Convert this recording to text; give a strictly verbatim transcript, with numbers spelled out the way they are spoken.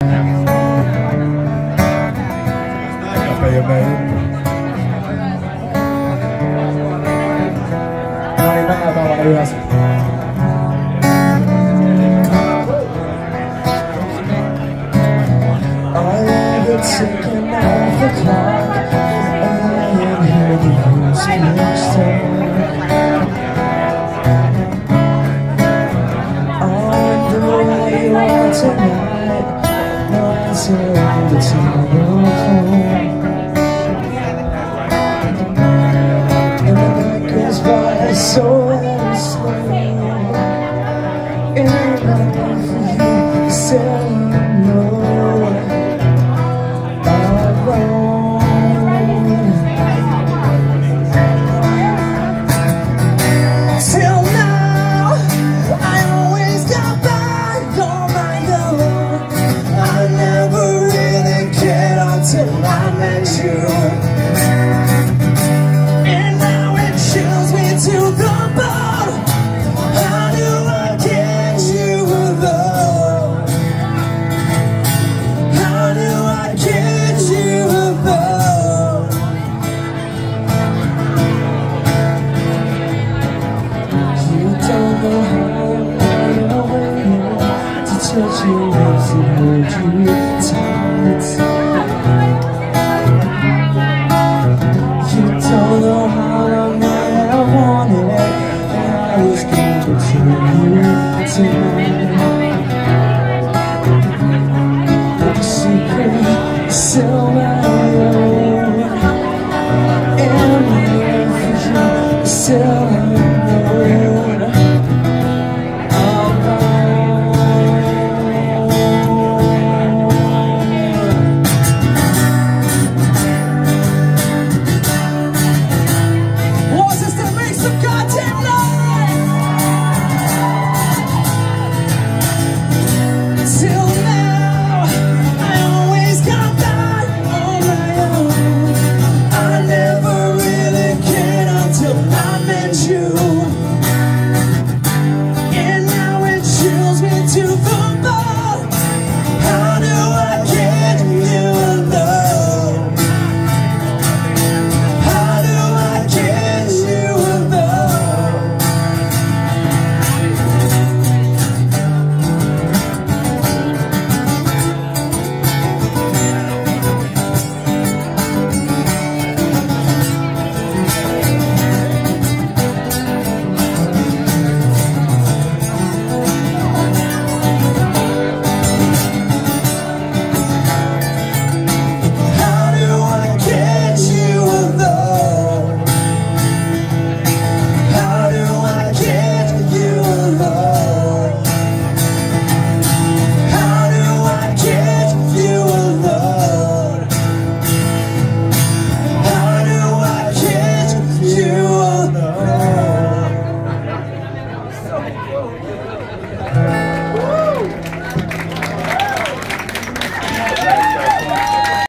Café e meio. Ai, não, não, não, não, não. Taking off the clock, I am here to use next time. I wonder where you are tonight. No answer to tomorrow home. And the night goes by so very slowly. Ain't nothing for you to say no. Till I met you, and now it chills me to the bone. How do I get you alone? How do I get you alone? You don't know how I'm waiting to touch your lips and hold you.